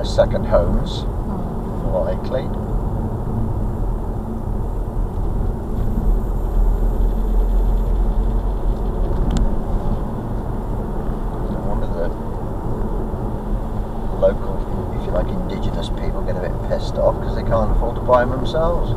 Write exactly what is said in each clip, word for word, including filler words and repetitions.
second homes, Hmm. more likely. No wonder the local, if you like, indigenous people get a bit pissed off because they can't afford to buy them themselves.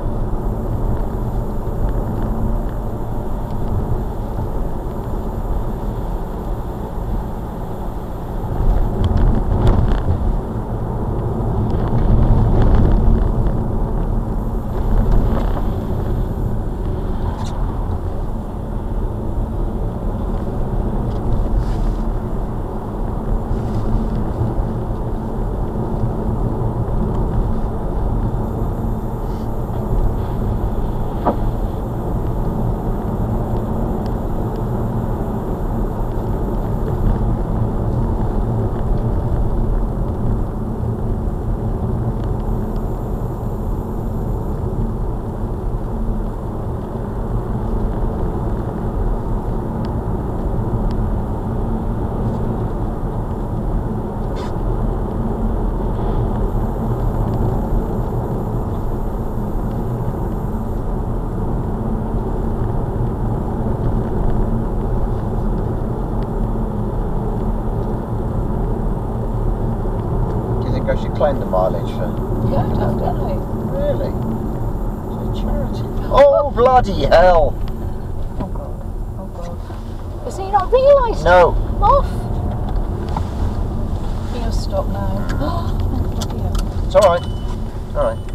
I should claim the mileage for. Yeah, definitely. Really? It's a charity. Oh, bloody hell! Oh god. Oh god. Has he not realised? No. Off! He'll stop now. Oh, bloody hell. It's alright. Alright.